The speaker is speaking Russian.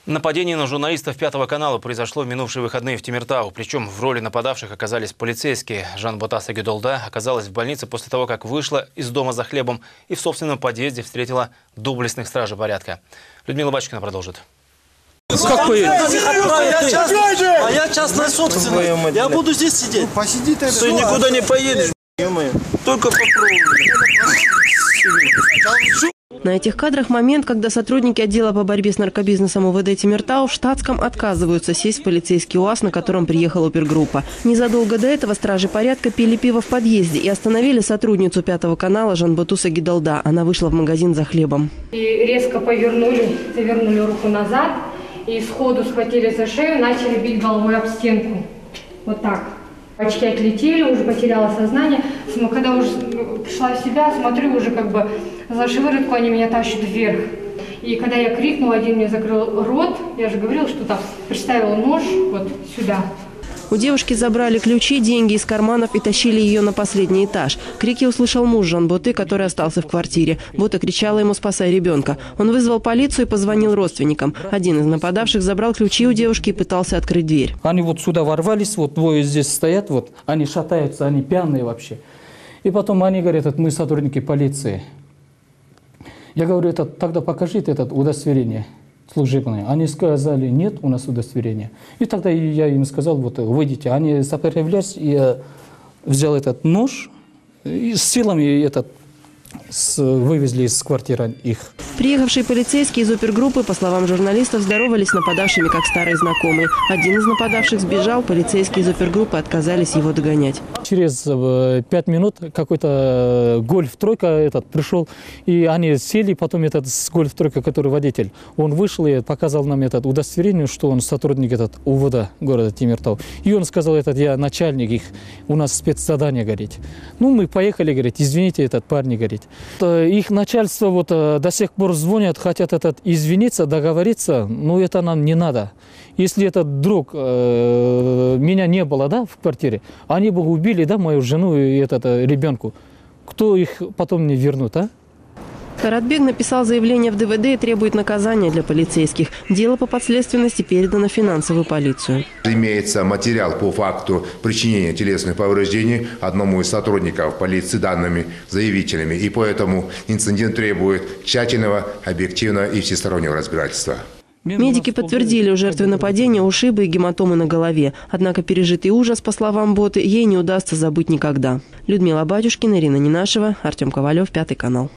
Нападение на журналистов Пятого канала произошло в минувшие выходные в Темиртау. Причем в роли нападавших оказались полицейские. Жанбота Сагидолда оказалась в больнице после того, как вышла из дома за хлебом и в собственном подъезде встретила доблестных стражей порядка. Людмила Бачкина продолжит. Как поедешь? А я частная собственность. Я буду здесь сидеть. Ну, посиди ты. Ты никуда не поедешь. Только попробуй. На этих кадрах момент, когда сотрудники отдела по борьбе с наркобизнесом УВД Темиртау в штатском отказываются сесть в полицейский УАЗ, на котором приехала опергруппа. Незадолго до этого стражи порядка пили пиво в подъезде и остановили сотрудницу Пятого канала Жанботу Сагидолда. Она вышла в магазин за хлебом. И резко завернули руку назад и сходу схватили за шею, начали бить головой об стенку. Вот так. Очки отлетели, уже потеряла сознание. Когда уже пришла в себя, смотрю, уже как бы за шиворотку они меня тащат вверх. И когда я крикнула, один мне закрыл рот, я же говорила, что так, приставила нож вот сюда. У девушки забрали ключи, деньги из карманов и тащили ее на последний этаж. Крики услышал муж Жанботы, который остался в квартире. Бота кричала ему: «Спасай ребенка». Он вызвал полицию и позвонил родственникам. Один из нападавших забрал ключи у девушки и пытался открыть дверь. Они вот сюда ворвались, вот двое здесь стоят, вот они шатаются, они пьяные вообще. И потом они говорят: мы сотрудники полиции. Я говорю: тогда покажите это удостоверение служебное. Они сказали: нет, у нас удостоверения. И тогда я им сказал: вот выйдите. Они сопротивлялись, и я взял этот нож и с силами вывезли из квартиры их. Приехавшие полицейские из опергруппы, по словам журналистов, здоровались с нападавшими как старые знакомые. Один из нападавших сбежал, полицейские из опергруппы отказались его догонять. Через 5 минут какой-то гольф-тройка пришел, и они сели, потом этот гольф-тройка, который водитель, он вышел и показал нам удостоверение, что он сотрудник УВД города Темиртау. И он сказал: я начальник их, у нас спецзадание, говорит. Ну, мы поехали, говорит, извините, парни, говорит. Их начальство до сих пор звонят, хотят извиниться, договориться, но это нам не надо. Если этот друг меня не было, в квартире, они бы убили, мою жену и ребенку. Кто их потом мне вернут, а? Каратбек написал заявление в ДВД и требует наказания для полицейских. Дело по подследственности передано в финансовую полицию. Имеется материал по факту причинения телесных повреждений одному из сотрудников полиции данными заявителями. И поэтому инцидент требует тщательного, объективного и всестороннего разбирательства. Медики подтвердили у жертвы нападения ушибы и гематомы на голове. Однако пережитый ужас, по словам Боты, ей не удастся забыть никогда. Людмила Батюшкина, Ирина Ненашева, Артем Ковалев, Пятый канал.